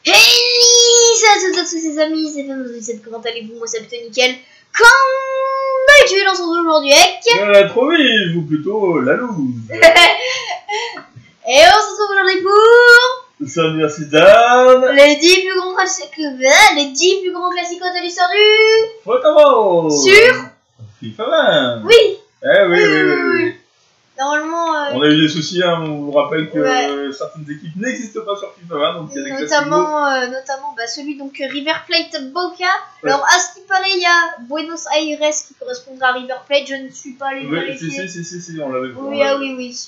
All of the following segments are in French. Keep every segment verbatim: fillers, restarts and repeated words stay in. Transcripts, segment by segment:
Hey, salut à tous les amis, c'est Femme, comment allez-vous? Moi c'est plutôt nickel. Comme d'habitude, on se retrouve aujourd'hui avec... La trop vive, ou plutôt la loose. Et on se retrouve aujourd'hui pour... Salut Suzanne. Les dix plus grands classiques, les dix plus grands classiques de l'histoire du... Football. Sur... FIFA vingt. Oui. Eh oui, oui, oui, oui, oui, oui. oui. Normalement... Euh... On a eu des soucis, hein, on vous rappelle que ouais. certaines équipes n'existent pas sur FIFA vingt, donc il y a des notamment, euh, notamment bah, celui donc River Plate Boca. Ouais. Alors à ce qui paraît, il y a Buenos Aires qui correspondra à River Plate. Je ne suis pas allé oui, vérifier. Si, si, si, si, on l'avait vu. Oui, ah oui, oui.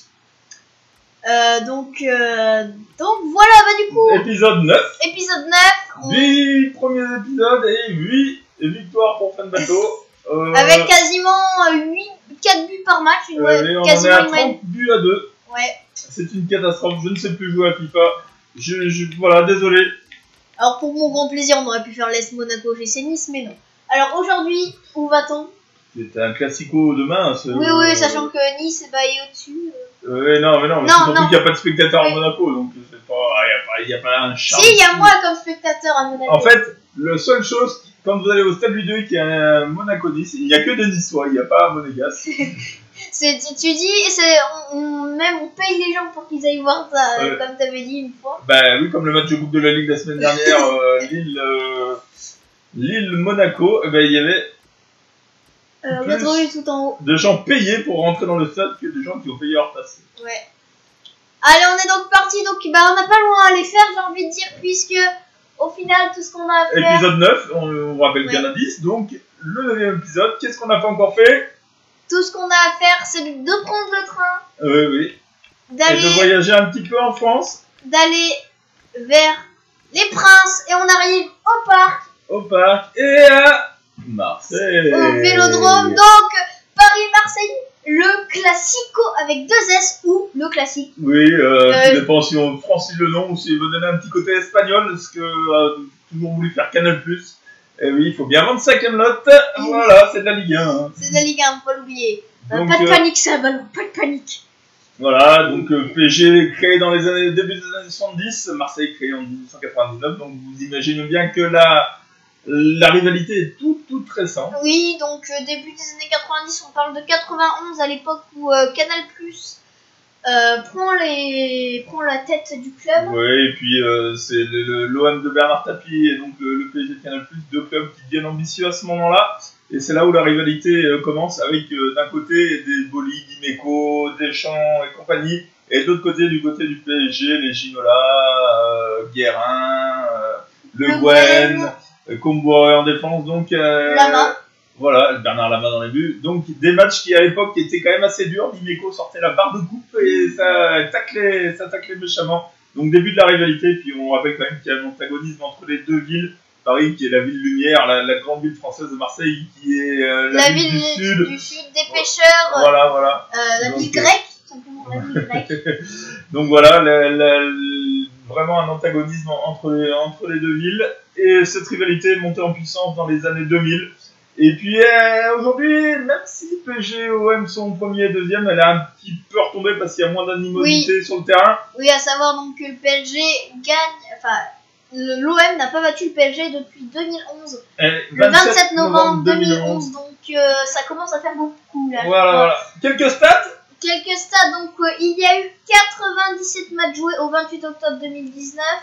Euh, donc, euh, donc voilà, bah du coup. Épisode neuf. Épisode neuf. On... huit premiers épisodes et huit victoires pour Fan Bateau. Euh... Avec quasiment huit, quatre buts par match. Une ouais, on quasiment en est à trente buts à deux. Ouais. C'est une catastrophe, je ne sais plus jouer à FIFA. Je, je, voilà, désolé. Alors pour mon grand plaisir, on aurait pu faire l'Est Monaco G C Nice, mais non. Alors aujourd'hui, où va-t-on? C'est un classico demain. Oui, oui, euh... sachant que Nice est baillé au-dessus. Euh... Euh, non, mais non, mais non, surtout qu'il n'y a pas de spectateurs oui. à Monaco, donc c'est pas, il n'y a, a pas un charme. Si, il y a moi comme spectateur à Monaco. En fait, la seule chose, quand vous allez au stade Louis deux, qui est un Monaco-Nice, il n'y a que des Niçois, il n'y a pas un Monégasque. C'est, tu, tu dis, c'est, on, même on paye les gens pour qu'ils aillent voir ça, euh, comme tu avais dit une fois. Bah oui, comme le match de Coupe de la Ligue la semaine dernière, euh, Lille, euh, Lille-Monaco, eh ben, il y avait euh, plus tout en haut. de gens payés pour rentrer dans le stade que des gens qui ont payé leur place. Ouais. Allez, on est donc parti, donc bah, on n'a pas loin à aller faire, j'ai envie de dire, puisque au final, tout ce qu'on a à faire... Épisode neuf, on, on rappelle qu'il y en a dix, donc le neuvième épisode, qu'est-ce qu'on n'a pas encore fait? Tout ce qu'on a à faire, c'est de prendre le train. Oui, oui. Et de voyager un petit peu en France. D'aller vers les Princes. Et on arrive au parc. Au parc. Et à Marseille. Au Vélodrome. Donc, Paris-Marseille, le classico avec deux S ou le classique. Oui, euh, euh, tout dépend si on francit le nom ou si on veut donner un petit côté espagnol. Parce que euh, toujours voulu faire Canal plus. Et oui, il faut bien vendre sa camelote. Voilà, c'est de la Ligue un. Hein. C'est de la Ligue un, faut pas l'oublier. Euh, pas de euh, panique, c'est un ballon, pas de panique. Voilà, donc euh, P S G créé dans les années début des années soixante-dix, Marseille créé en dix-neuf cent quatre-vingt-dix-neuf, donc vous imaginez bien que la, la rivalité est toute, toute récente. Oui, donc euh, début des années quatre-vingt-dix, on parle de quatre-vingt-onze, à l'époque où euh, Canal plus Euh, prend, les... prend la tête du club. Oui, et puis euh, c'est l'O M de Bernard Tapie et donc le, le P S G de Canal plus, deux clubs qui deviennent ambitieux à ce moment-là. Et c'est là où la rivalité euh, commence avec euh, d'un côté des Boli, Dimeco, Deschamps et compagnie, et de l'autre côté, du côté du P S G, les Ginola, euh, Guérin, euh, Le, le Guen, euh, Comboiré en défense, donc... Euh, Lama. Voilà, Bernard Lama dans les buts. Donc des matchs qui à l'époque étaient quand même assez durs. Dimeco sortait la barre de coupe et ça taclait, ça taclait méchamment. Donc début de la rivalité, puis on rappelle quand même qu'il y a un antagonisme entre les deux villes. Paris qui est la ville lumière, la, la grande ville française de Marseille qui est euh, la, la ville, ville du sud. du sud, des pêcheurs. Voilà, voilà. Euh, la Donc, ville grecque, tout simplement la ville grecque. Donc voilà, la, la, la, vraiment un antagonisme entre les, entre les deux villes. Et cette rivalité est montée en puissance dans les années deux mille. Et puis euh, aujourd'hui, même si P S G et O M sont premier et deuxième, elle a un petit peu retombé parce qu'il y a moins d'animosité oui. sur le terrain. Oui, à savoir donc que le P S G gagne, enfin l'O M n'a pas battu le P S G depuis deux mille onze, et le vingt-sept novembre deux mille onze, donc euh, ça commence à faire beaucoup là. Voilà, voilà. Quelques stats. Quelques stats, donc euh, il y a eu quatre-vingt-dix-sept matchs joués au vingt-huit octobre deux mille dix-neuf.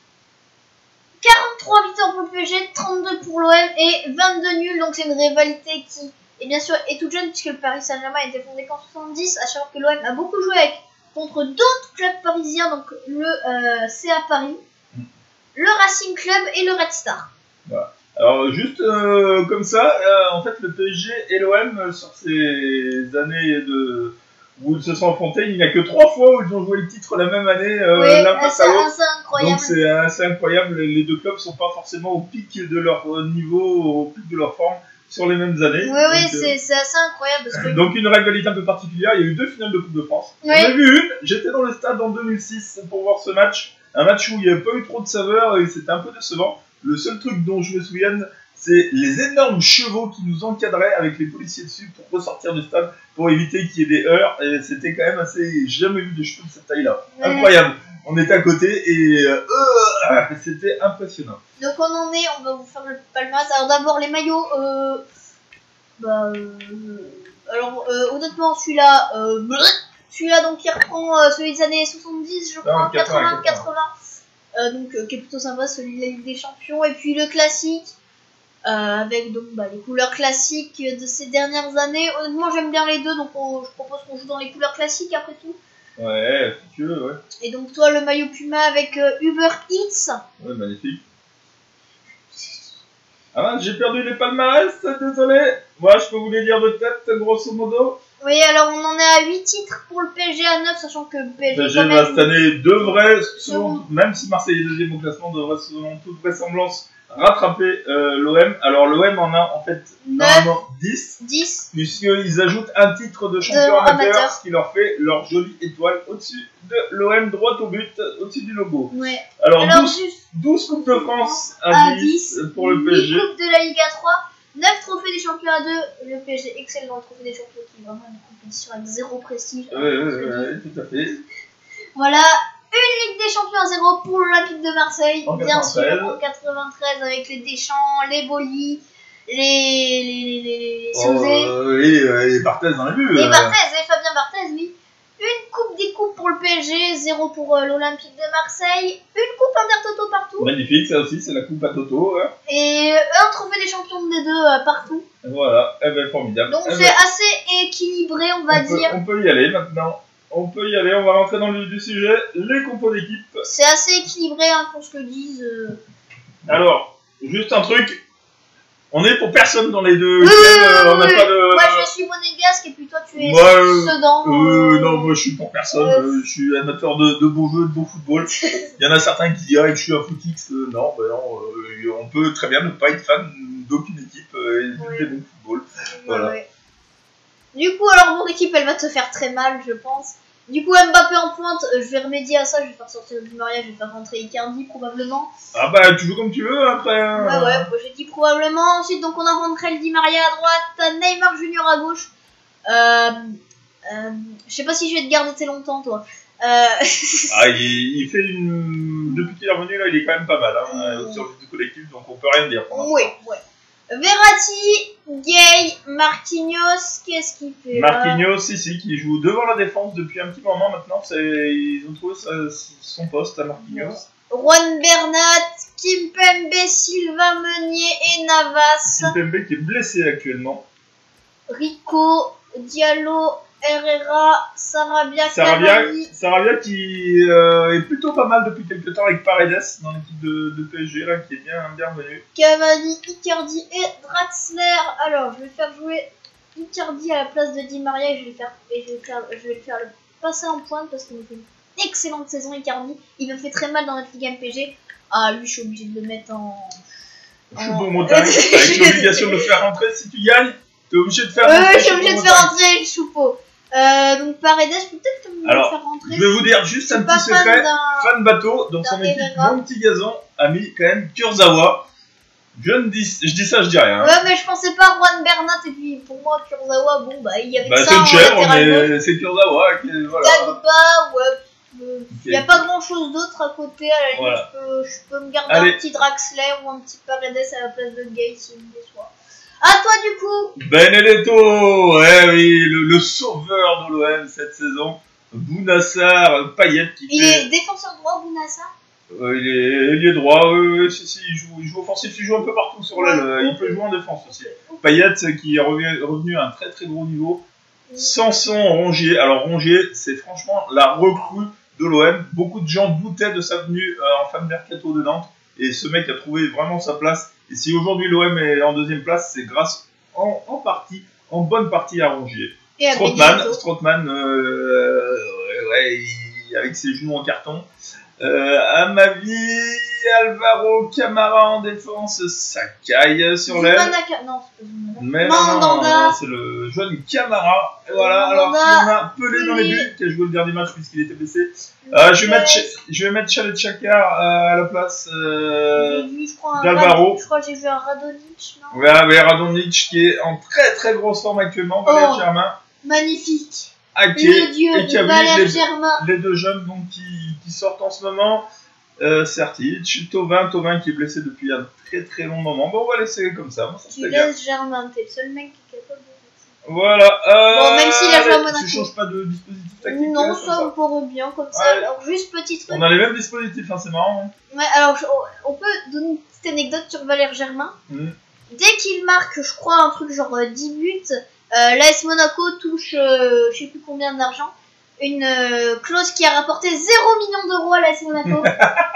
quarante-trois victoires pour le P S G, trente-deux pour l'O M et vingt-deux nuls. Donc c'est une rivalité qui est bien sûr est toute jeune puisque le Paris Saint-Germain a été fondé qu'en soixante-dix. À savoir que l'O M a beaucoup joué avec, contre d'autres clubs parisiens, donc le euh, C A Paris, le Racing Club et le Red Star. Voilà. Alors juste euh, comme ça, euh, en fait le P S G et l'O M euh, sur ces années de... où ils se sont affrontés, il n'y a que trois fois où ils ont joué le titre la même année, euh, oui, l'un face à l'autre. Donc c'est assez incroyable, les deux clubs ne sont pas forcément au pic de leur niveau, au pic de leur forme sur les mêmes années. Oui, donc, oui, euh, c'est assez incroyable. Parce que... Donc une rivalité un peu particulière, il y a eu deux finales de Coupe de France. Oui. On a vu une, j'étais dans le stade en deux mille six pour voir ce match, un match où il n'y avait pas eu trop de saveur et c'était un peu décevant. Le seul truc dont je me souviens, c'est les énormes chevaux qui nous encadraient avec les policiers dessus pour ressortir du stade, pour éviter qu'il y ait des heurts. Et c'était quand même assez... J'ai jamais vu des chevaux de cette taille-là. Ouais. Incroyable. on était à côté et euh, euh, c'était impressionnant. Donc on en est, on va vous faire le palmarès. Alors d'abord les maillots. Euh, bah, euh, alors euh, honnêtement celui-là, euh, celui-là donc qui reprend euh, celui des années soixante-dix, je crois, quatre-vingts, quatre-vingts. Euh, donc euh, qui est plutôt sympa, celui de la Ligue des Champions. Et puis le classique. Euh, avec donc bah, les couleurs classiques de ces dernières années. Honnêtement j'aime bien les deux, donc on, je propose qu'on joue dans les couleurs classiques après tout. Ouais, si tu veux, ouais. Et donc toi le maillot Puma avec euh, Uber Eats. Ouais, magnifique. Ah, j'ai perdu les palmarès, désolé. Moi je peux vous les dire de tête, grosso modo. Oui, alors on en est à huit titres pour le P S G à neuf, sachant que le P S G, P S G bah, cette année devrait, selon, même si Marseille est deuxième au classement, devrait selon toute vraisemblance rattraper euh, l'O M. Alors l'O M en a en fait normalement dix, dix, puisqu'ils ajoutent un titre de champion de amateur, amateur, ce qui leur fait leur jolie étoile au-dessus de l'O M, droit au but, au-dessus du logo. Ouais. Alors, Alors douze, juste douze Coupes de France à dix pour le P S G. huit Coupes de la Ligue trois, neuf trophées des champions à deux. Le P S G excelle dans le trophée des champions qui est vraiment une compétition avec zéro prestige. Oui, oui, oui, tout à fait. Voilà. Une Ligue des Champions à zéro pour l'Olympique de Marseille, en bien sûr, en quatre-vingt-treize avec les Deschamps, les Boli, les les les les Sauzet, oh, euh, et, euh, et Barthez dans les buts. Et euh. Barthez, et Fabien Barthez, oui. Une coupe des coupes pour le P S G, zéro pour euh, l'Olympique de Marseille, une coupe Intertoto partout. Magnifique, ça aussi, c'est la coupe à Toto. Ouais. Et un trophée des champions des deux euh, partout. Voilà, eh ben, formidable. Donc eh c'est ben, assez équilibré, on va on peut, dire. on peut y aller maintenant. On peut y aller, on va rentrer dans le vif du sujet. Les compos d'équipe. C'est assez équilibré, hein, qu'on se le dise. Euh... Alors, juste un truc. On est pour personne dans les deux. Oui, euh, on oui, n'a oui. pas de... Moi je suis monégasque et puis toi tu es moi, euh, Sedan. Euh, euh... non, moi je suis pour personne. Euh... Euh, je suis amateur de, de beaux jeux, de beau football. Il y en a certains qui diraient que je suis un footix. Euh, non, ben non euh, on peut très bien ne pas être fan d'aucune équipe euh, et Oui. du bon football. Ouais, Voilà. ouais. Du coup, alors mon équipe elle va te faire très mal, je pense. Du coup, Mbappé en pointe, euh, je vais remédier à ça, je vais faire sortir du mariage, je vais faire rentrer Icardi probablement. Ah bah tu joues comme tu veux après. Hein. Ouais, ouais, moi, j'ai dit probablement. Ensuite, donc on a rentré le Di Maria à droite, Neymar Junior à gauche. Euh, euh, je sais pas si je vais te garder longtemps, toi. Euh... ah, il, il fait une. Depuis qu'il est revenu là, il est quand même pas mal hein, mmh. au service du collectif, donc on peut rien dire. Oui, ouais. Verratti, Gay, Marquinhos, qu'est-ce qu'il fait là? Marquinhos, si, si, qui joue devant la défense depuis un petit moment maintenant. Ils ont trouvé sa, son poste à Marquinhos. Juan Bernat, Kimpembe, Sylvain Meunier et Navas. Kimpembe qui est blessé actuellement. Rico, Diallo, Herrera, Sarabia, Sarabia, Cavani. Sarabia qui euh, est plutôt pas mal depuis quelques temps avec Paredes dans l'équipe de, de P S G là, qui est bien bienvenu. Cavani, Icardi et Draxler. Alors, je vais faire jouer Icardi à la place de Di Maria et je vais le faire, et je vais faire, je vais le faire le passer en pointe parce qu'il me fait une excellente saison Icardi. Il me fait très mal dans notre Ligue M P G. Ah, lui, je suis obligé de le mettre en. Choupo Montagne, avec l'obligation de le faire rentrer si tu gagnes. T'es obligé de faire rentrer. Euh, je suis obligé de faire rentrer Choupo. Euh, donc Paredes, je peux peut-être me Alors, faire rentrer. Je vais vous dire juste un petit secret. Fan, fan bateau, dans son équipe, Herrera. mon petit gazon a mis quand même Kurzawa. Je ne dis, je dis ça, je dis rien. Hein. Ouais, mais je pensais pas Juan Bernat et puis pour moi Kurzawa, bon bah il y avait bah, ça. C'est une chèvre, mais mais c'est Kurzawa qui est, voilà. Gagba, ouais. Il okay. n'y a pas grand chose d'autre à côté, à la limite, voilà. je, peux, je peux me garder Allez. un petit Draxler ou un petit Paredes à la place de Gay s'il me déçoit. À toi du coup. Benedetto, ouais, oui, le, le sauveur de l'O M cette saison. Bounassar, Payet qui Il fait... est défenseur droit, Bounassar. euh, Il est ailier droit, oui, oui, si, si, il joue, il joue offensif, il joue un peu partout sur l'aile, ouais, il peut jouer en défense aussi. Payet qui est revenu, revenu à un très très gros niveau. Sanson, Rongier, alors Rongier, c'est franchement la recrue de l'O M. Beaucoup de gens doutaient de sa venue euh, en fin de mercato de Nantes. Et ce mec a trouvé vraiment sa place. Et si aujourd'hui l'O M est en deuxième place, c'est grâce en, en partie, en bonne partie à Rongier. Et Strootman, Strootman euh, ouais, ouais, il, avec ses genoux en carton. Euh, à ma vie, Alvaro Camara en défense, ça caille sur l'aile. Non, c'est pas Mais non, non, non c'est le jeune Camara. Et voilà, alors qu'il a Pelé dans les buts, qui a joué le dernier match puisqu'il était blessé. Euh, je, vais mettre, je vais mettre Chalet Chakar euh, à la place euh, d'Alvaro. Je crois que j'ai vu un Radonjic, non? Ouais, ouais, Radonjic qui est en très très grosse forme actuellement, Valère oh, Germain. Magnifique. Ake, le dieu et de Valère les, Germain. Les deux jeunes donc, qui, qui sortent en ce moment. Euh, Sertic, Thauvin, Thauvin qui est blessé depuis un très très long moment. Bon, on va laisser comme ça. Moi, ça tu laisses Germain, t'es le seul mec qui est capable de faire ça. Voilà. Euh, bon, même s'il a joué à Monaco. Tu changes pas de dispositif tactique? Non, ça me pourrait bien comme ça. Ouais. Alors, juste petit truc. On a les mêmes dispositifs, hein, c'est marrant. Hein. Ouais, alors je, on peut donner une petite anecdote sur Valère Germain. Mmh. Dès qu'il marque, je crois, un truc genre euh, dix buts, euh, l'A S Monaco touche euh, je sais plus combien d'argent. Une euh, clause qui a rapporté zéro million d'euros à l'A S Monaco.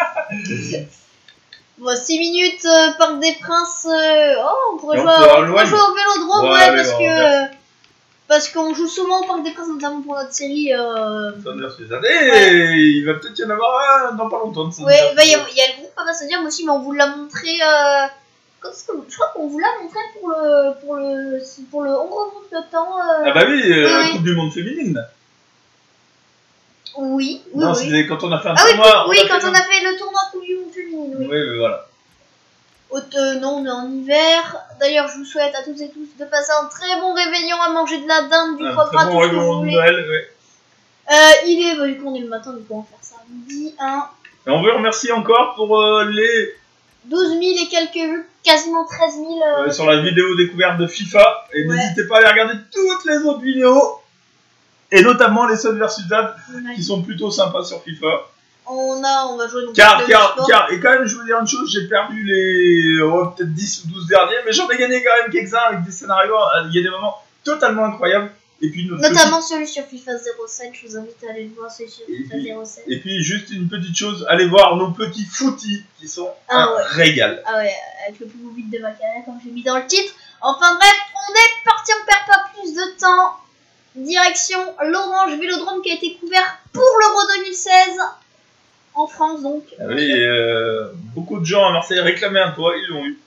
Bon, six minutes, euh, Parc des Princes. Euh, oh, on pourrait, jouer, on pourrait jouer au Vélodrome, ouais, ouais allez, parce que. Euh, parce qu'on joue souvent au Parc des Princes, notamment pour notre série. Euh... Et ouais. Il va peut-être y en avoir un dans pas longtemps. Oui, il bah, y, y a le groupe Papa Sadia, moi aussi, mais on vous l'a montré. Euh... Quand est-ce que... Je crois qu'on vous l'a montré pour le. Pour le. Pour le. On remonte le temps. Euh... Ah bah oui, euh, oui, la oui. Coupe du Monde féminine. Oui, oui. Non, oui. c'était quand on a fait un ah, tournoi. Oui, oui on quand on a fait le tournoi Coupe du Monde féminine. Oui, oui, oui voilà. Haute, euh, non, on est en hiver. D'ailleurs, je vous souhaite à toutes et tous de passer un très bon réveillon, à manger de la dinde, du foie gras, tout ce que vous voulez. Noël, ouais. euh, il est, bah, du coup, on est le matin, du coup, on va faire ça à midi. Hein. Et on veut remercier encore pour euh, les douze mille et quelques vues, quasiment treize mille. Euh, euh, sur la vidéo découverte de FIFA. Et ouais. N'hésitez pas à aller regarder toutes les autres vidéos. Et notamment les Sun versus Dad, ouais. Qui sont plutôt sympas sur FIFA. On a, on va jouer donc car, car, car, et quand même, je veux dire une chose, j'ai perdu les oh, peut-être dix ou douze derniers, mais j'en ai gagné quand même quelques-uns avec des scénarios. Il y a des moments totalement incroyables. Et puis notamment petite... celui sur FIFA zéro sept, je vous invite à aller le voir, celui sur FIFA puis, zéro sept. Et puis juste une petite chose, allez voir nos petits footies qui sont ah, un ouais. régal. Ah ouais, avec le plus beau vide de ma carrière, comme j'ai mis dans le titre. Enfin bref, on est parti, on perd pas plus de temps. Direction l'Orange Vélodrome qui a été couvert pour l'Euro deux mille seize. En France, donc. Ah oui, euh, beaucoup de gens à Marseille réclamaient un toit, ils l'ont eu.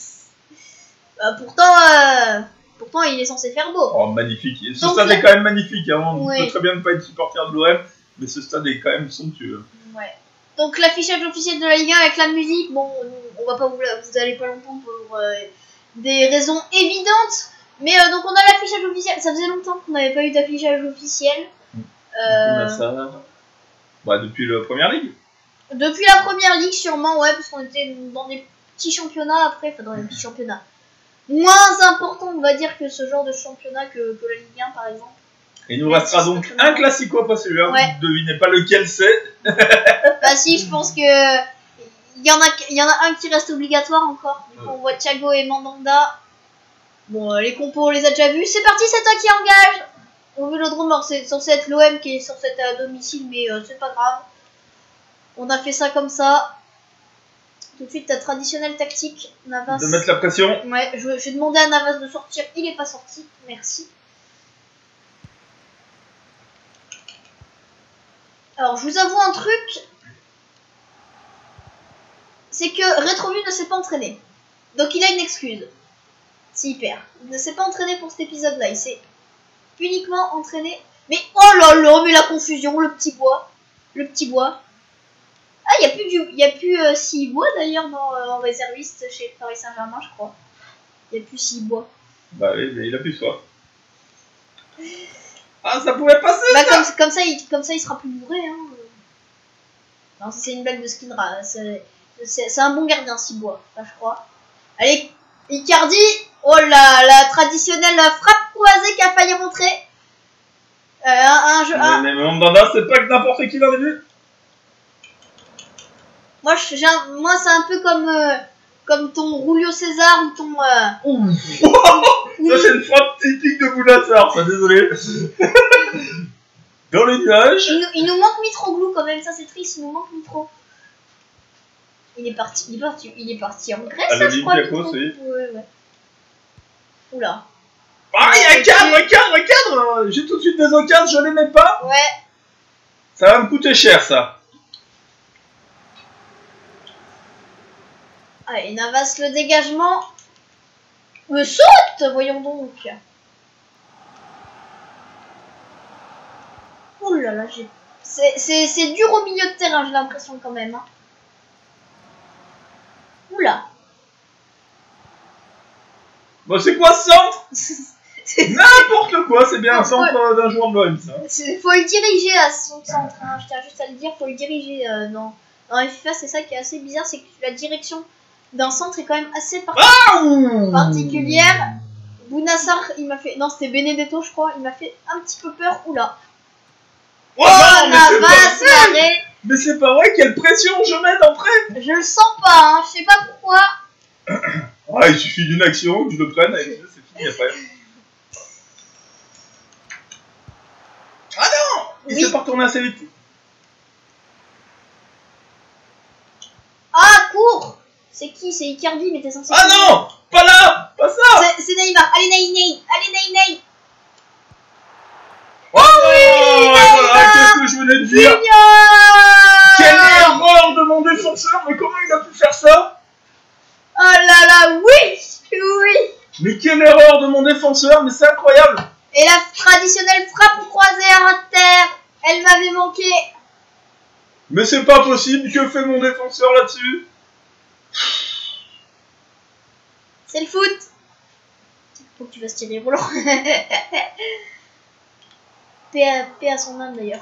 bah, pourtant, euh, pourtant, il est censé faire beau. Oh, magnifique. Ce donc, stade là... est quand même magnifique. Hein. On oui. peut très bien ne pas être supporter de l'O M, mais ce stade est quand même somptueux. Ouais. Donc, l'affichage officiel de la Ligue un avec la musique, bon, on va pas vous, vous allez pas l'entendre pour euh, des raisons évidentes. Mais euh, donc, on a l'affichage officiel. Ça faisait longtemps qu'on n'avait pas eu d'affichage officiel. Mmh. Euh... On a ça. Bah, depuis la première ligue. Depuis la première ligue, sûrement, ouais, parce qu'on était dans des petits championnats après, enfin dans des petits championnats moins importants, on va dire, que ce genre de championnat que, que la Ligue un, par exemple. Et il nous restera donc un classico, pas celui-là, ouais. Vous ne devinez pas lequel c'est. Bah si, je pense que il y en a, il y en a un qui reste obligatoire encore. Du coup, ouais. On voit Thiago et Mandanda. Bon, les compos, on les a déjà vus. C'est parti, c'est toi qui engage. Au Vélodrome, c'est censé être l'O M qui est censé être à domicile, mais euh, c'est pas grave. On a fait ça comme ça. Tout de suite, ta traditionnelle tactique, Navas. De mettre la pression. Ouais, je, je vais demander à Navas de sortir. Il est pas sorti. Merci. Alors, je vous avoue un truc. C'est que Rétrovu ne s'est pas entraîné. Donc, il a une excuse. S'il perd. Il ne s'est pas entraîné pour cet épisode-là. Il s'est uniquement entraîné. Mais oh là là, mais la confusion, le petit bois. Le petit bois. Ah, il n'y a plus, du, y a plus euh, Cibois d'ailleurs dans, euh, en réserviste chez Paris Saint-Germain, je crois. Il n'y a plus Cibois. Bah oui, mais il a plus soif. Ah, ça pouvait passer bah, ça comme, comme, ça, il, comme ça, il sera plus bourré. Hein. Non, c'est une blague de Skinra. C'est un bon gardien, Cibois, enfin, je crois. Allez, Icardi. Oh là, la traditionnelle frappe croisée qui a failli rentrer. Euh, un, un jeu. Mais, mais Mandanda, c'est pas que n'importe qui dans les buts. Moi, un, moi c'est un peu comme, euh, comme ton Julio César ou ton... Euh... Ça, c'est une frappe typique de Bounassar, ça, désolé. Dans les nuages. Il, il nous manque Mitroglou quand même, ça c'est triste, il nous manque Mitro. Il est parti, il est parti, il est parti en Grèce, ça, je crois. Oui. Ouais, ouais. Oula. Ah, il y a un cadre, un cadre, un cadre. J'ai tout de suite des occasions, je les mets pas. Ouais. Ça va me coûter cher, ça. Allez, Navas, le dégagement. Me saute, voyons donc. Ouh là là, j'ai... C'est dur au milieu de terrain, j'ai l'impression quand même. Hein. Oula. Bon, c'est quoi ce centre? N'importe quoi, c'est bien un Faut- centre d'un joueur de l'O M, ça. C'est- Faut le diriger à son centre, hein. Je tiens juste à le dire, faut le diriger euh, dans, dans FIFA, c'est ça qui est assez bizarre, c'est que la direction d'un centre est quand même assez par- Ah particulière. Bounassar, il m'a fait... Non, c'était Benedetto, je crois, il m'a fait un petit peu peur. Oula. Oh, Oh, non, mais c'est Navas, pas... Maré. mais c'est pas vrai, quelle pression je mets d'entrée. Je le sens pas, hein. Je sais pas pourquoi. Ah, il suffit d'une action, que je le prenne, et c'est fini après. Ah non, il Oui. s'est pas retourné assez vite. Ah, cours. C'est qui? C'est Icardi, mais t'es censé... Ah non, pas là, pas ça. C'est- C'est Neymar. Allez, Ney, Ney. Allez, Ney, Ney. Oh oui, voilà, qu'est-ce que je venais de dire. Junior. Quelle erreur de mon défenseur, mais comment il a pu faire ça? Oh là là, oui. Oui. Mais quelle erreur de mon défenseur, mais c'est incroyable. Et la traditionnelle frappe croisée à terre. Elle m'avait manqué. Mais c'est pas possible, que fait mon défenseur là-dessus? C'est le foot. Faut que tu fasses tirer Roland. Paix à, paix à son âme d'ailleurs.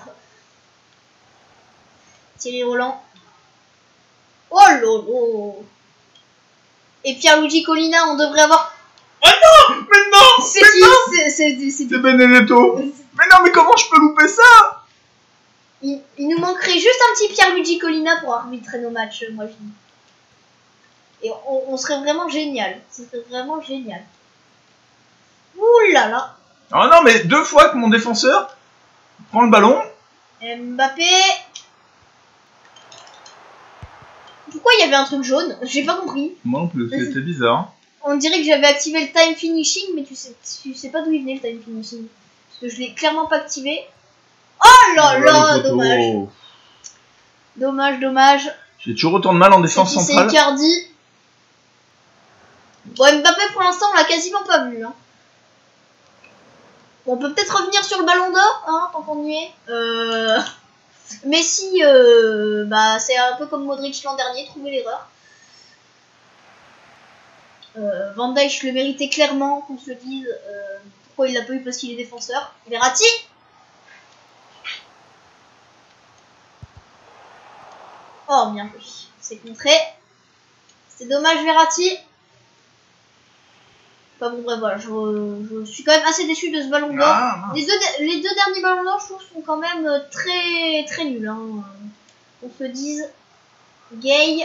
Thierry Roland. Oh lolo. Et Pierluigi Collina, on devrait avoir... Oh non, mais non, C'est mais qui? non. C'est- C'est c'est- C'est Benedetto. Mais non, mais comment je peux louper ça? il, il nous manquerait juste un petit Pierluigi Collina pour arbitrer nos matchs, moi je dis. Et on, on serait vraiment génial. Ce serait vraiment génial. Ouh là là. Oh non, mais deux fois que mon défenseur prend le ballon. Mbappé. Pourquoi il y avait un truc jaune? J'ai pas compris. Moi non plus, c'était bizarre. On dirait que j'avais activé le time finishing, mais tu sais, tu sais pas d'où il venait le time finishing. Parce que je l'ai clairement pas activé. Oh là là, dommage. Dommage, dommage. J'ai toujours autant de mal en défense C'est qui, c'est centrale. Icardi. Bon, Mbappé pour l'instant on l'a quasiment pas vu. Hein. Bon, on peut peut-être revenir sur le ballon d'or, hein, tant qu'on y est. Euh... Messi, euh, bah, c'est un peu comme Modric l'an dernier, trouver l'erreur. Euh, Van Dijk le méritait clairement, qu'on se le dise. Euh, pourquoi il l'a pas eu? Parce qu'il est défenseur. Verratti. Oh, bien joué. C'est contré. C'est dommage, Verratti. Enfin bon, bref, voilà. Je, je suis quand même assez déçu de ce ballon d'or. Ah, Les deux, les deux derniers ballons d'or, je trouve, sont quand même euh, très très nuls. Hein. On se dise. Gay.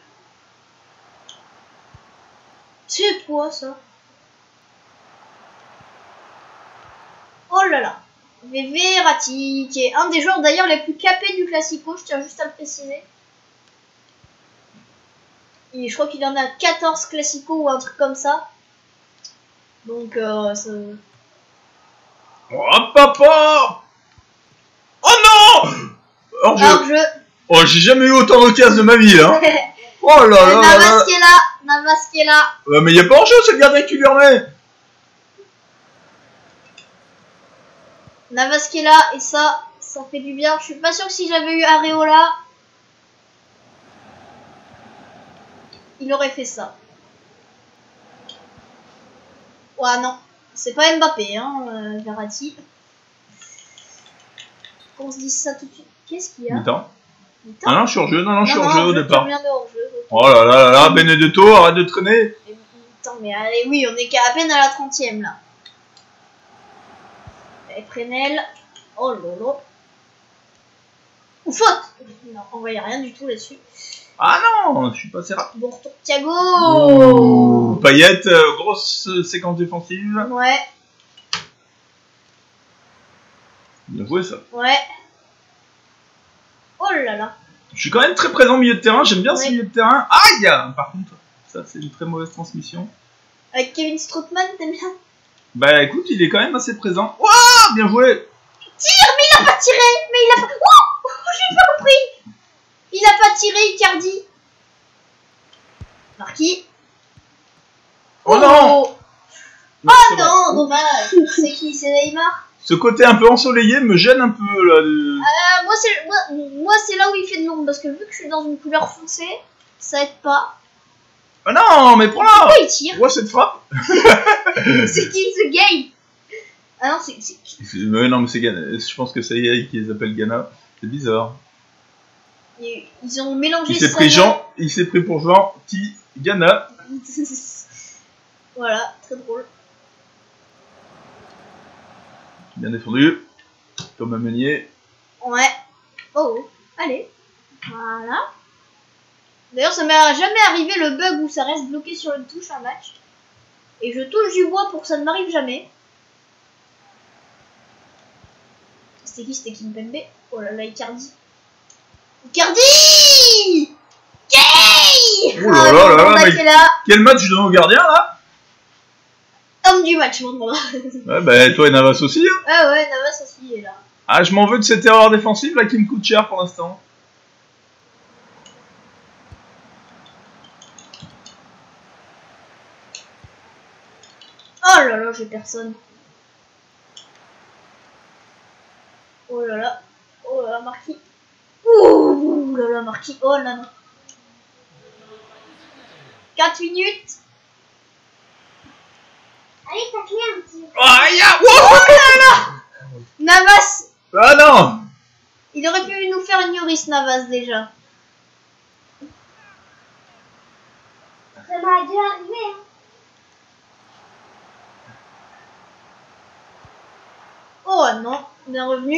C'est quoi ça? Oh là là. Mais Verratti, qui est un des joueurs d'ailleurs les plus capés du Classico, je tiens juste à le préciser. Et je crois qu'il en a quatorze Classico ou un truc comme ça. Donc, euh, ça... oh papa. Oh non. Hors jeu. Alors, je... Oh, j'ai jamais eu autant d'occasions de ma vie, hein. Oh là là là Navas là. qui est là, Navas qui est là. Ouais, mais y a pas hors jeu, c'est le gardien qui lui remet. Navas qui est là, et ça, ça fait du bien. Je suis pas sûr que si j'avais eu Areola, il aurait fait ça. Ouais, non, c'est pas Mbappé, hein, euh, Verratti. Qu'on se dise ça tout de suite. Qu'est-ce qu'il y a? Mi-temps. Mi-temps. Ah non, je suis hors jeu, non, non, je suis hors jeu au je départ. reviens de hors-jeu. Oh là là là là, Benedetto, arrête de traîner. Attends, mais allez, oui, on est qu'à à peine à la trentième là. Et Prenel. Oh lolo. Ou faute. Non, on voyait rien du tout là-dessus. Ah non, je suis passé rapide. Bon retour Thiago. Oh. Payet, euh, grosse séquence défensive. Ouais, Bien joué ça. ouais. Oh là là. Je suis quand même très présent au milieu de terrain, j'aime bien Ouais. ce milieu de terrain. Aïe. Par contre, ça c'est une très mauvaise transmission. Avec Kevin Strootman, t'aimes bien? Bah écoute, il est quand même assez présent. Waouh, bien joué. Tire, mais il a pas tiré. Mais il a pas... Oh, j'ai pas compris. Il a pas tiré, Icardi. Marquis. Oh non. Oh c'est bon. non, dommage. C'est qui? C'est Neymar. Ce côté un peu ensoleillé me gêne un peu là. de- Euh, moi, c'est moi, moi, c'est là où il fait de l'ombre parce que vu que je suis dans une couleur foncée, ça aide pas. Ah non, mais prends-la. Pourquoi il tire? Vois cette frappe. C'est qui ce gay? Ah non, c'est... c'est- Ouais, non, mais c'est Ghana. Je pense que c'est A I qui les appelle Ghana. C'est bizarre. Ils ils ont mélangé Il s'est Salah- pris Jean, il s'est pris pour Jean, Ti, Ghana. Voilà, très drôle. Bien défendu. Thomas Meunier. Ouais. Oh, oh. Allez. Voilà. D'ailleurs, ça m'est jamais arrivé le bug où ça reste bloqué sur une touche un match. Et je touche du bois pour que ça ne m'arrive jamais. C'était qui? C'était Kimpembe. Oh là là, Icardi. Icardi Gay Oh là là là là, mais- qui est là. Quel match je donne au gardien là? Homme du match, mon nom. Ouais, bah toi et Navas aussi. Hein. Ah ouais, Navas aussi est là. Ah, je m'en veux de cette erreur défensive là qui me coûte cher pour l'instant. Oh là là, j'ai personne. Oh là là. Oh là là, Marquis. Ouh là là, Marquis. Oh là là. quatre minutes. Allez, t'as fini un petit. Ah, ya, Oh là là. Navas. ah non. Il aurait pu nous faire une Yoris Navas déjà. Ça m'a déjà arrivé. Hein. Oh non, bien revenu.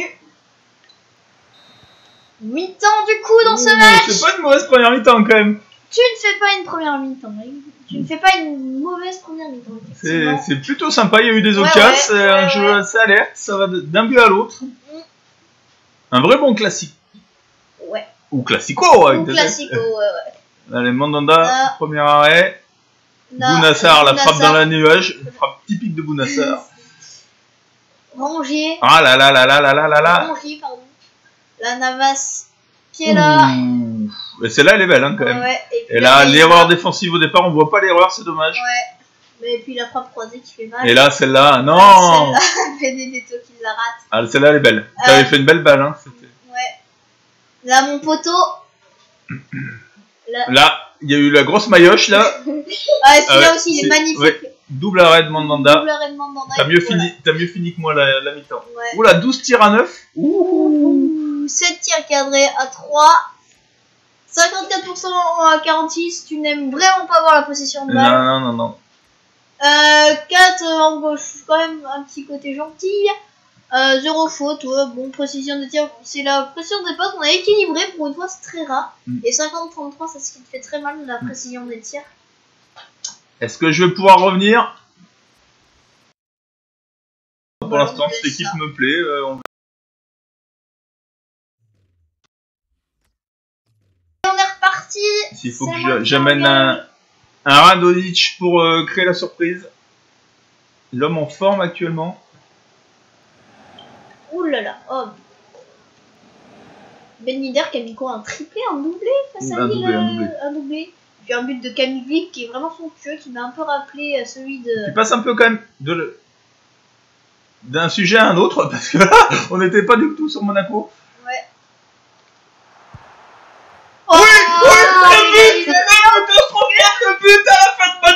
Mi-temps du coup dans ce Ouh, match. C'est pas une mauvaise première mi-temps quand même. Tu ne fais pas une première mi-temps. Hein. Tu ne fais pas une mauvaise première mi-temps. C'est effectivement. c'est plutôt sympa, il y a eu des Ouais, occasions, ouais, c'est ouais, un ouais. jeu assez alerte, ça va de- d'un but à l'autre. Un vrai bon classique. Ouais. Ou classico avec Ou des- classico, ouais, ouais. Allez, Mandanda, Là. premier arrêt. Là, Bounassar, la frappe Bounassar. dans la nuage, une frappe typique de Bounassar. Rongier. Ah là là là là là là là là. Rongier, pardon. La Navas qui est là. Ouh. Mais celle-là, elle est belle hein, quand même. Ouais, et puis Et là, il y a l'erreur défensive au départ, on voit pas l'erreur, c'est dommage. Ouais. Mais puis la frappe croisée qui fait mal. Et là, celle-là, non. Celle-là, Benedetto qui la rate. Ah, celle-là, elle est belle. Euh, T'avais fait une belle balle. Hein. c'était- Ouais. Là, mon poteau. Là. Là, il y a eu la grosse maillotche, là. Ah, et puis Ah là ouais, aussi, il est c'est- magnifique. ouais. Double arrêt de Mandanda. Double arrêt de Mandanda. T'as mieux, Voilà. fini, t'as mieux fini que moi la, la mi-temps. Ouais. Oula, douze tirs à neuf. Ouh, sept tirs cadrés à trois. cinquante-quatre pour cent à quarante-six. Tu n'aimes vraiment pas voir la possession de balle. Non, non, non, non. Euh, quatre en gauche, quand même un petit côté gentil. Euh, zéro faute, ouais, bon, précision de tir, c'est la précision des passes, on a équilibré, pour une fois c'est très rare. Mm. Et cinquante trente-trois, c'est ce qui te fait très mal, la précision des tirs. Est-ce que je vais pouvoir revenir? Pour Voilà, l'instant, on cette laisse équipe ça. me plaît. euh, on... Et on est reparti. S'il faut C'est que moi je- qui j'amène engage. un, un Radonjic pour euh, créer la surprise. L'homme en forme actuellement. Ouh là là, oh. Ben Yedder qui a mis quoi, un triplé, un doublé face à Un Lille, doublé, un euh, doublé. un doublé. Puis un but de Camille Glick qui est vraiment somptueux, qui m'a un peu rappelé euh, celui de... Tu passes un peu quand même de le- d'un sujet à un autre parce que là, on n'était pas du tout sur Monaco. Ouais. Oh, oui, il le but, a- catastrophique, le but à la fin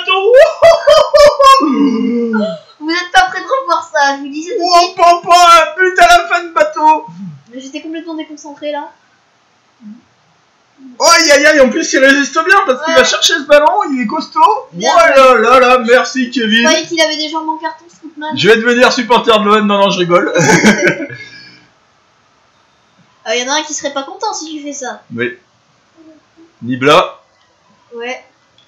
de bateau. Vous êtes pas prêts de revoir ça, je vous disais. Oh papa, un but à la fin de bateau. Mais j'étais complètement déconcentrée là. Oh aïe aïe aïe, en plus il résiste bien parce qu'il Ouais. va chercher ce ballon, il est costaud. Bien Oh là là là, merci Je Kevin. croyais qu'il avait des jambes en carton, ce Footman. Je vais devenir supporter de l'O M, non non je rigole. Il y en a un qui serait pas content si tu fais ça. Oui. Nibla. Ouais.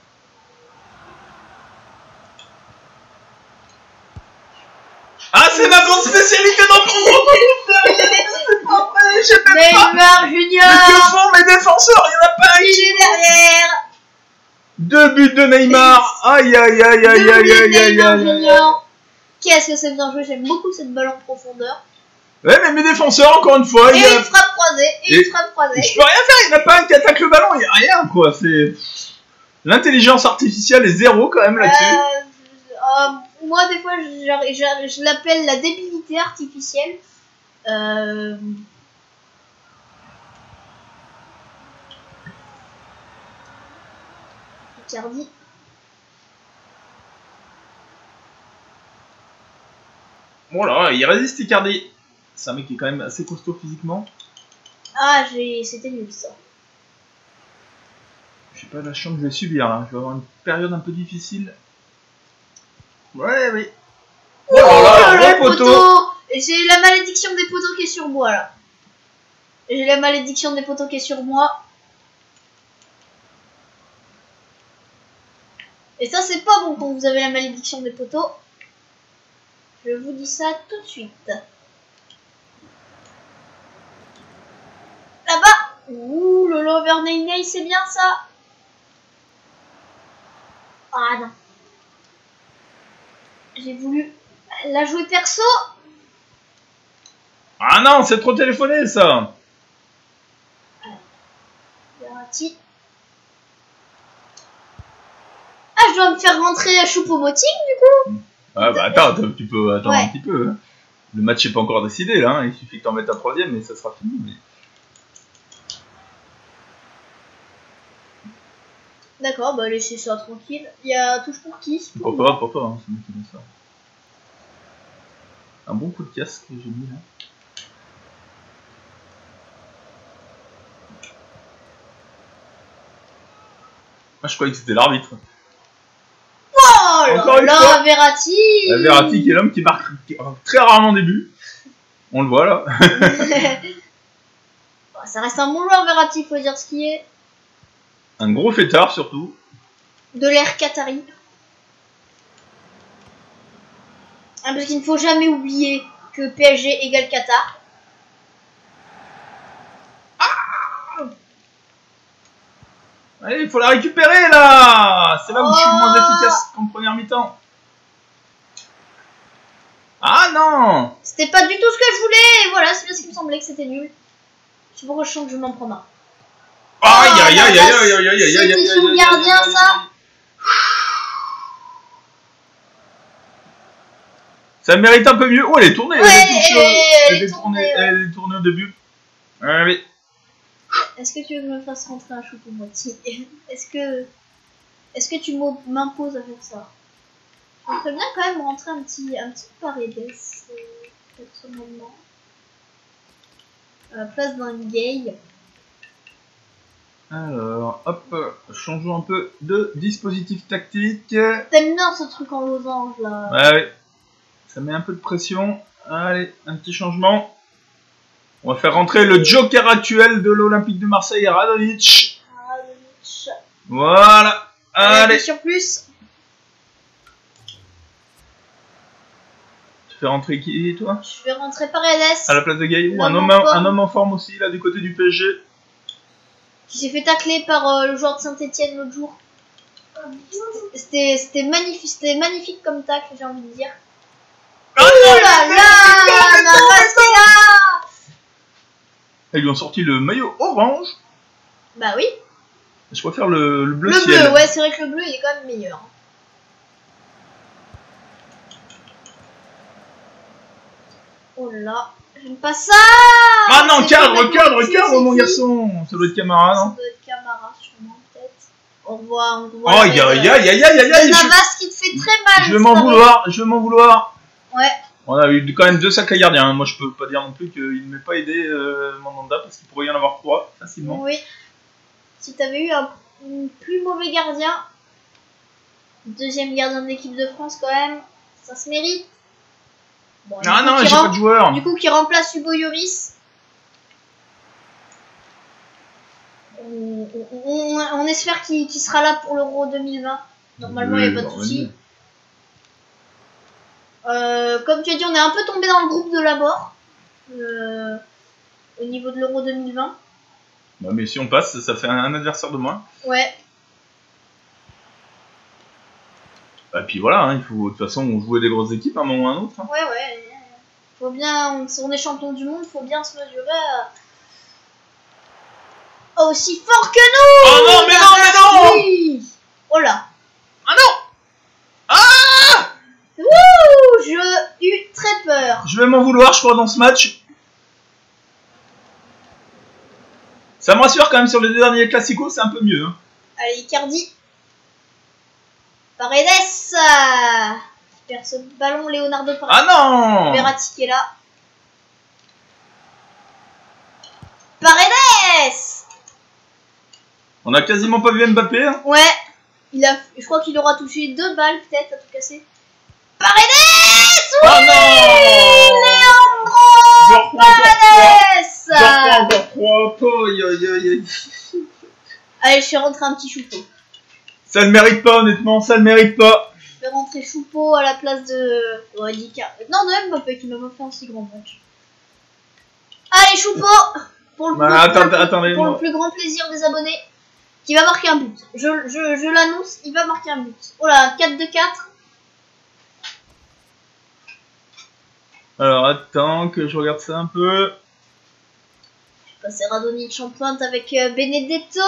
Ah c'est ma grande spécialité dans le C'est pas vrai, j'ai même pas. Neymar Mais que Junior font mes défenseurs? Il y en a pas un il qui... est derrière. Deux buts de Neymar. Aïe aïe aïe aïe Deux aïe buts aïe aïe Neymar aïe aïe. Junior. Qu'est-ce que c'est bien joué, j'aime beaucoup cette balle en profondeur. Ouais mais mes défenseurs encore une fois, Et il y a... une frappe croisée, et, Et- une frappe croisée. Je peux rien faire, il n'y en a pas un qui attaque le ballon, il n'y a rien quoi, c'est... L'intelligence artificielle est zéro quand même là-dessus. Euh, euh, moi, des fois, je, je- je l'appelle la débilité artificielle. Euh... Icardi. Bon là, il résiste Icardi. C'est un mec qui est quand même assez costaud physiquement. Ah, j'ai... c'était nul ça. J'ai pas la chance que je vais subir là. Je vais avoir une période un peu difficile. Ouais, oui. Oh, oh là là, le poteau. Et j'ai la malédiction des poteaux qui est sur moi là. J'ai la malédiction des poteaux qui est sur moi. Et ça, c'est pas bon quand vous avez la malédiction des poteaux. Je vous dis ça tout de suite. Là-bas. Ouh, le lover Ney, c'est bien ça. Ah non. J'ai voulu la jouer perso. Ah non, c'est trop téléphoné ça. Verratti. Ah, je dois me faire rentrer à Choupo-Moting du coup. Ah bah attends, tu peux attendre ouais. un petit peu. Hein. Le match n'est pas encore décidé là, hein. Il suffit que t'en mettes un troisième et ça sera fini. Mais... D'accord, bah laissez ça tranquille. Il y a touche pour qui? Pour toi, pour toi, hein, c'est moi qui mets ça. Un bon coup de casque que j'ai mis là. Ah, je croyais que c'était l'arbitre. Oh là là, Verratti. La Verratti qui est l'homme qui marque très rarement des buts. On le voit là. Ça reste un bon joueur Verratti, faut dire ce qui est. Un gros fêtard surtout. De l'ère Qatari. Ah, parce qu'il ne faut jamais oublier que P S G égale Qatar. Ah, allez, il faut la récupérer là. C'est là où oh, je suis moins efficace qu'en première mi-temps. Ah non. C'était pas du tout ce que je voulais. Voilà, c'est bien ce qui me semblait que c'était nul. Je sais pourquoi je sens que je m'en prends marre. Aïe aïe aïe aïe aïe aïe aïe aïe aïe. C'était son gardien ça. Ça mérite un peu mieux. Oh, elle est tournée. Ouais, elle, est elle, elle, elle, est tournée, ouais. Elle est tournée au début. Ah, oui. Est-ce que tu veux que je me fasse rentrer un Choupo-Moting? Est-ce que, est-ce que tu m'imposes à faire ça? Je voudrais bien quand même rentrer un petit, un petit Paredes euh, personnellement. À la place d'un gay. Alors, hop, changeons un peu de dispositif tactique. T'aimes bien ce truc en losange là? Ouais, ouais. Ça met un peu de pression. Allez, un petit changement. On va faire rentrer le joker actuel de l'Olympique de Marseille, Radonjic. Radonjic. Voilà. Allez. Sur plus. Tu fais rentrer qui, toi? Je vais rentrer Paredes. À la place de Gaï. Ou un homme, un homme en forme aussi, là, du côté du P S G. Qui s'est fait tacler par euh, le joueur de Saint-Etienne l'autre jour. C'était magnifique, c'était magnifique comme tacle, j'ai envie de dire. Oh, oh là là, Navasela. Ils lui ont sorti le maillot orange. Bah oui. Je préfère le, le bleu le ciel. Le bleu, ouais, c'est vrai que le bleu il est quand même meilleur. Oh là, j'aime pas ça. Ah non, cadre, cadre, cadre, mon garçon. Ça doit être Camara, non? Ça doit être Camara, sûrement, peut-être. On voit, on voit. Oh, aïe, aïe, aïe, aïe, aïe, aïe. Navas qui te fait très mal. Je vais m'en vouloir, je vais m'en vouloir. Ouais. On a eu quand même deux sacrés gardiens. Hein. Moi, je peux pas dire non plus qu'il ne m'ait pas aidé euh, Mandanda parce qu'il pourrait y en avoir trois facilement. Oui. Si t'avais eu un, un plus mauvais gardien, deuxième gardien de l'équipe de France quand même, ça se mérite. Bon, ah non, j'ai pas de joueur. Du coup, qui remplace Hugo Lloris. On, on, on, on espère qu'il qu'il sera là pour l'Euro deux mille vingt. Normalement, il oui, n'y a pas de souci. Euh, comme tu as dit, on est un peu tombé dans le groupe de la mort euh, au niveau de l'Euro deux mille vingt. Bah, mais si on passe, ça fait un adversaire de moins. Ouais. Et puis voilà, hein, il faut de toute façon jouer des grosses équipes à un moment ou à un autre. Hein. Ouais, ouais. Faut bien, si on est champion du monde, faut bien se mesurer à... aussi fort que nous. Oh non, mais non, mais non. Oui. Oh là. Ah non. Ah. Wouh, j'ai eu très peur. Je vais m'en vouloir, je crois, dans ce match. Ça me rassure quand même sur les deux derniers classicos, c'est un peu mieux. Hein. Allez, Icardi. Paredes. récupère ce ballon. Leonardo par Ah non! Verratti qui est là. Paredes! On a quasiment pas vu Mbappé. Hein. Ouais, il a, je crois qu'il aura touché deux balles peut-être à tout casser. Paredes! Oui! Oh non! Leandro Paredes! J'en encore trois. Aïe, aïe, aïe, aïe. Allez, je fais rentrer un petit Choupo. Ça le mérite pas, honnêtement, ça le mérite pas. Je vais rentrer Choupo à la place de... Oh, Dika. Non, de Mbappé qui m'a pas fait un si grand match. Allez, Choupo! Pour le, Bah, plus, attends, pour le- attendez, pour moi. le plus grand plaisir des abonnés, qui va marquer un but. Je, je, je l'annonce, il va marquer un but. Oh là, quatre de quatre. Alors, attends que je regarde ça un peu. Je vais passer Radonjic en pointe avec euh, Benedetto.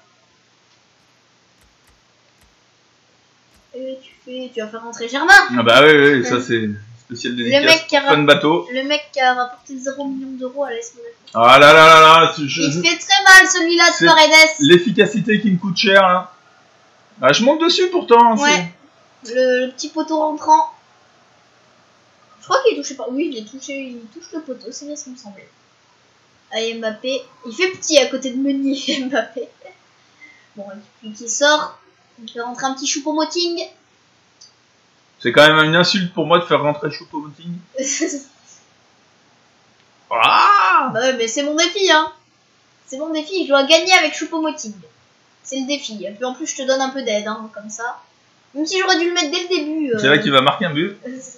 Et tu fais, tu vas faire rentrer Germain. Ah bah oui, oui, ça c'est spécial dédicace. mec qui a Fun bateau. Le mec qui a rapporté zéro million d'euros à l'A S Monaco. Ah là là là là, je, Il je- fait très mal celui-là de C'est- Paredes. l'efficacité qui me coûte cher là. Ah, je monte dessus pourtant. c'est- Ouais. Le, le petit poteau rentrant. Je crois qu'il est touché par. Oui, il est touché, il touche le poteau, c'est bien ce qui me semblait. Allez, Mbappé. Il fait petit à côté de Meunier, Mbappé. Bon, et puis qui sort. On fait rentrer un petit Choupo-Moting. C'est quand même une insulte pour moi de faire rentrer Choupo-Moting. Ah! Bah ouais, mais c'est mon défi, hein. C'est mon défi, je dois gagner avec Choupo-Moting. C'est le défi. Et puis en plus, je te donne un peu d'aide, hein, comme ça. Même si j'aurais dû le mettre dès le début. C'est euh, là qu'il va marquer un but.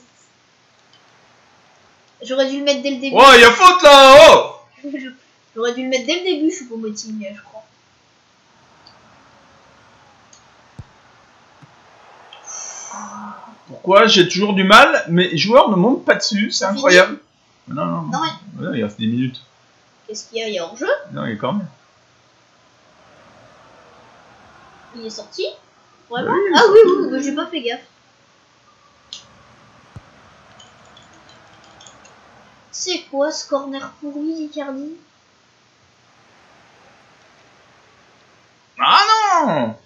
J'aurais dû le mettre dès le début. Oh, il y a faute là! Oh! J'aurais dû le mettre dès le début, Choupo-Moting, je crois. Pourquoi? J'ai toujours du mal, mais les joueurs ne montent pas dessus, c'est Fini. incroyable. Non, non, Non, mais Ouais, il reste dix minutes. qu'est-ce qu'il y a? Il y a hors-jeu. Non, il est quand même. Il est sorti. Vraiment? Oui, il est Ah sorti. oui, oui, bah, j'ai pas fait gaffe. C'est quoi ce corner pourri, Icardi? Ah non!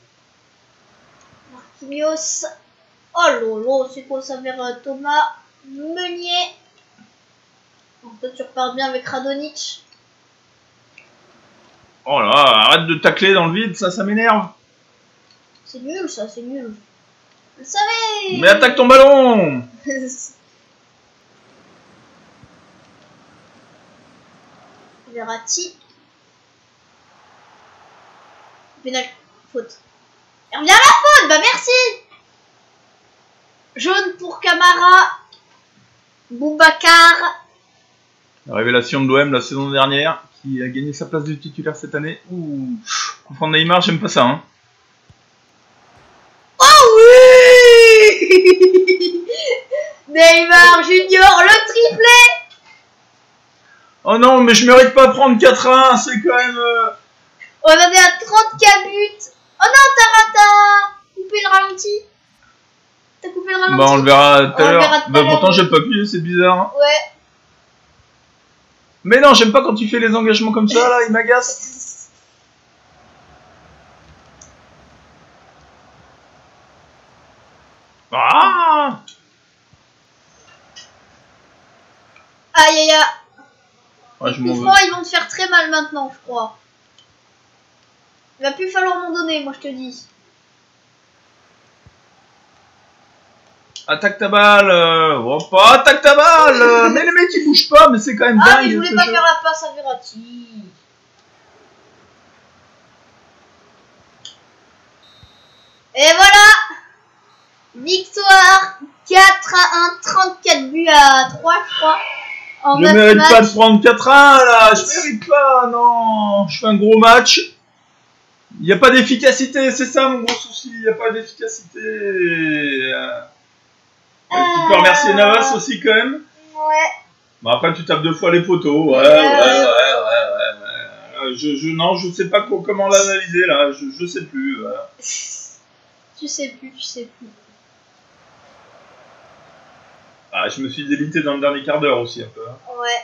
Marquinhos. Oh lolo, c'est quoi ça vers euh, Thomas Meunier? Bon, toi tu repars bien avec Radonjic. Oh là, arrête de tacler dans le vide, ça, ça m'énerve. C'est nul ça, c'est nul. Vous le savez. Mais attaque ton ballon! Verratti. Pénal. Faute. Et revient à la faute, bah merci. Jaune pour Camara. Boubacar. La révélation de l'O M la saison dernière, qui a gagné sa place de titulaire cette année. Ouh, coup franc de Neymar, j'aime pas ça. Hein. Oh oui. Neymar Junior, le triplé. Oh non, mais je mérite pas de prendre quatre à un, c'est quand même... Euh... On en est à trente-quatre buts. Oh non, t'as t'as coupé le ralenti. T'as coupé le ralenti. Bah on le verra tout On à le verra l'heure. tout à Bah l'heure. pourtant j'ai pas appuyé, c'est bizarre. Hein. Ouais. Mais non, j'aime pas quand tu fais les engagements comme ça, là, il m'agace. Ah! Aïe aïe aïe. Ouais, Les je m'en coups veux. francs, ils vont te faire très mal maintenant, je crois. Il va plus falloir m'en donner, moi je te dis. Attaque ta balle, euh... oh, pas attaque ta balle, euh, mais les mecs ils bougent pas, mais c'est quand même Ah, dingue. mais je voulais ce pas jeu. faire la passe à Verratti. Et voilà. Victoire quatre à un, trente-quatre buts à trois, je crois. En Je neuf mérite pas matchs. de prendre quatre à un là, je mérite pas, non. Je fais un gros match. Il n'y a pas d'efficacité, c'est ça mon gros souci, il n'y a pas d'efficacité. Euh... Tu peux remercier Navas aussi quand même. Ouais. Bon, après tu tapes deux fois les poteaux, ouais, ouais, ouais, ouais, ouais, ouais, ouais. Je, je, non, je sais pas co- comment l'analyser là, je, je sais plus. Voilà. Tu sais plus, tu sais plus. Ah, je me suis délité dans le dernier quart d'heure aussi un peu. Hein. Ouais.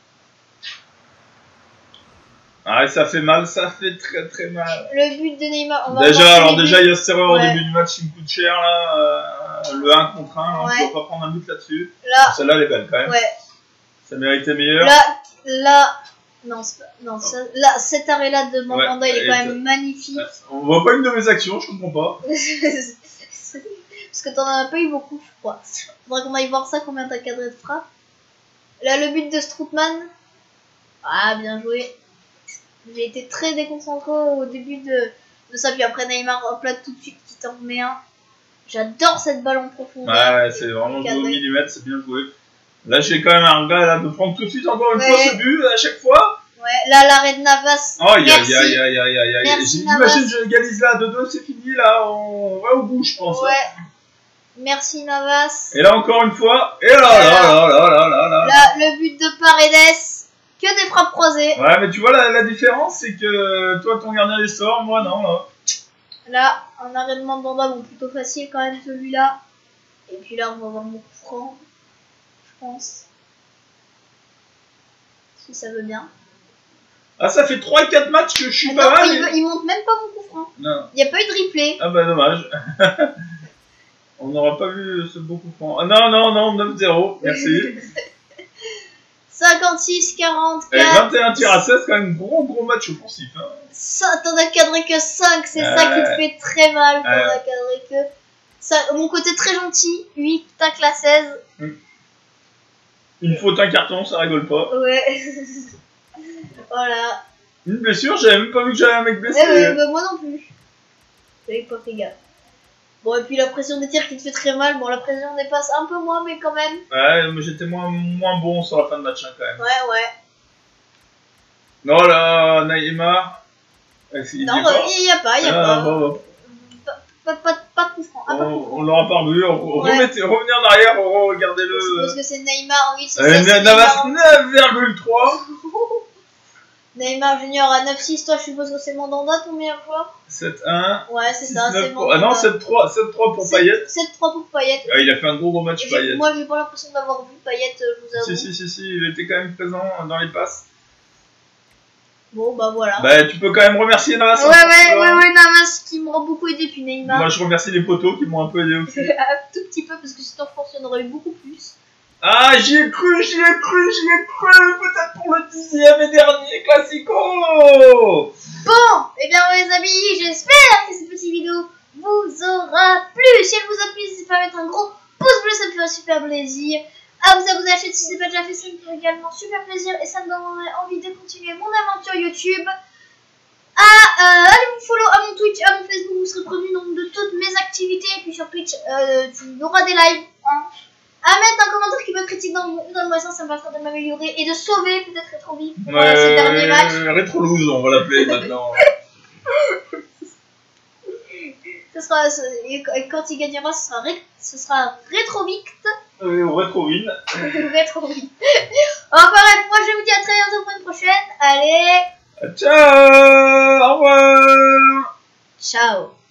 Ah, et ça fait mal, ça fait très très mal. Le but de Neymar. On va Déjà, voir alors les déjà, buts. il y a cette erreur Ouais. au début du match qui me coûte cher là. Euh, le un contre un, hein, Ouais. on ne doit pas prendre un but là-dessus. Là, Celle-là, elle est belle quand même. ouais. Ça méritait meilleur. Là, là, non, c'est pas, non, ça, là, cet arrêt-là de Mandanda, Ouais, il est quand et même magnifique. On voit pas une de mes actions, je comprends pas. Parce que t'en as pas eu beaucoup, je crois. Faudrait qu'on aille voir ça, combien t'as cadré de frappe. Là, le but de Strootman. Ah, bien joué. J'ai été très déconcentré au début de, de ça, puis après Neymar, hop là, tout de suite, qui t'en remet un. J'adore cette balle en profondeur. Ouais, c'est vraiment joué au millimètre, c'est bien joué. Là, j'ai quand même un regret là, de prendre tout de suite encore une Ouais. fois ce but à chaque fois. Ouais, là, l'arrêt de Navas. Oh, aïe, Merci. aïe, aïe, aïe, aïe, aïe. Merci, Navas. J'imagine, je égalise là, deux deux, c'est fini, là, on va au bout, je pense. Ouais. Merci Navas. Et là, encore une fois, et là, là, là, là, là, là, là. Là, le but de Paredes. Que des frappes croisées. Ouais, mais tu vois, la, la différence, c'est que toi, ton gardien les sort, moi, non, là. Là, un arrêt de Mandanda, bon, plutôt facile quand même celui-là. Et puis là, on va voir mon coup franc. Je pense. Si ça veut bien. Ah, ça fait trois quatre matchs que je suis Ah pas non, mal. il, mais- il monte même pas mon coup franc. Non. Il n'y a pas eu de replay. Ah bah dommage. On n'aura pas vu ce beau coup franc. Ah non, non, non, neuf zéro, merci. cinquante-six, Et quarante-quatre. vingt et un tirs à seize, quand même gros gros match offensif. Hein. Ça, t'en as cadré que cinq, c'est Ouais. ça qui te fait très mal. T'en Ouais. as cadré que. Ça, mon côté très gentil, huit, tacle à seize. Une faute, un carton, ça rigole pas. Ouais. Voilà. Une blessure, j'avais même pas vu que j'avais un mec blessé. Eh ouais, bah, moi non plus. J'avais pas fait gaffe. Bon, et puis la pression des tirs qui te fait très mal. Bon, la pression des passes un peu moins, mais quand même. Ouais, mais j'étais moins, moins bon sur la fin de match, hein, quand même. Ouais, ouais. Non, là, Neymar. Euh, il y Non, est bah, pas. il y a pas, il y a Ah, pas. bon, bon. Pas, pas, pas, pas de coup franc. Ah, pas de coup On, franc. on l'aura pas revu. On, Ouais. remettez- revenez en arrière, on Je regardez-le. suppose que c'est Neymar, oui, c'est Euh, ça. c'est Navas Neymar. neuf virgule trois. Neymar Junior à neuf six, toi je suppose que c'est Mandanda ton meilleur joueur. sept un. Ouais, c'est ça, c'est pour... Ah non, Mandanda. sept trois sept trois pour Payet. sept trois pour Payet. Ah, il a fait un gros gros match, J'ai- Payet. Moi j'ai pas l'impression d'avoir vu Payet, euh, je vous avoue. Si, si, si, si, il était quand même présent dans les passes. Bon bah voilà. Bah, tu peux quand même remercier Navas. ouais, hein, ouais, pour ouais, ça. ouais, Navas qui m'aura beaucoup aidé, puis Neymar. Moi, je remercie les poteaux qui m'ont un peu aidé aussi. Un tout petit peu parce que si t'en France, il y en aurait eu beaucoup plus. Ah, j'y ai cru, j'y ai cru, j'y ai cru, peut-être pour le dixième et dernier Classico. Bon, et bien les amis, j'espère que cette petite vidéo vous aura plu. Si elle vous a plu, n'hésitez pas à mettre un gros pouce bleu, ça me ferait super plaisir. À vous abonner à la chaîne si ce n'est pas déjà fait, ça me ferait également super plaisir et ça me donnerait envie de continuer mon aventure YouTube. À, euh, allez vous follow à mon Twitch, à mon Facebook, vous serez prévenu donc de toutes mes activités. Et puis sur Twitch, euh, il y aura des lives. Hein. À mettre un commentaire qui me critique dans le bon ou dans le mauvais sens, ça me permettra de m'améliorer et de sauver peut-être Rétrovie pendant ce dernier match. Rétrolouse, on va l'appeler maintenant. Ce sera, ce- et quand il gagnera, ce sera, ré- ce sera Rétrovict. Euh, Rétrovine. Rétrovict. Enfin bref, moi je vous dis à très bientôt pour une prochaine. Allez, Ciao, au revoir. ciao.